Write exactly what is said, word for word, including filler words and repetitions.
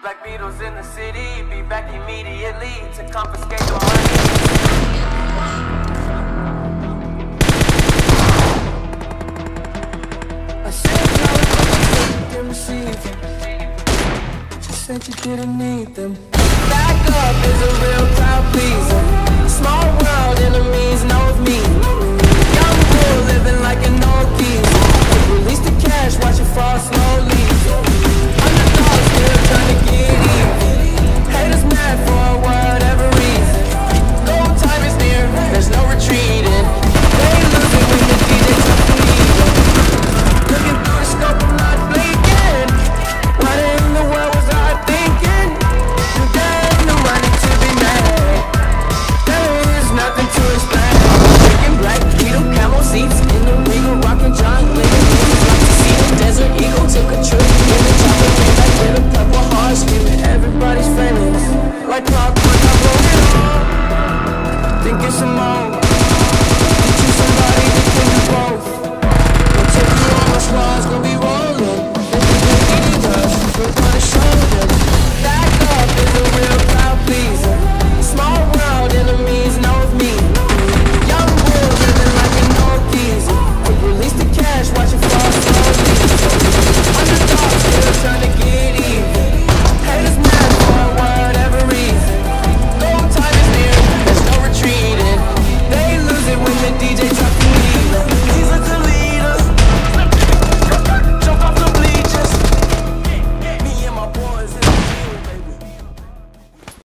Black Beatles in the city, be back immediately to confiscate the money. I said I didn't receive them. She said you didn't need them. Back up is a real crowd pleaser. Small world, enemies know me. Young bull living like an old geezer. Release the cash, watch it fall slowly. Underdogs still trying to get even. Haters mad for whatever reason. Goal time is near, there's no retreating. They lose it when the D J talks to me. Looking through the scope, I'm not blinking. What in the world was I thinking? Too damn no money to be mad. There is nothing to explain. Drinking Black Beetle, camel seats in the Regal, rocking John Lennon. Niggas like to see the Desert Eagle. Took a trip in the chocolate rain, like with a purple heart, screaming everybody's famous. Like clockwork, I'm rolling on. Think it's a moment.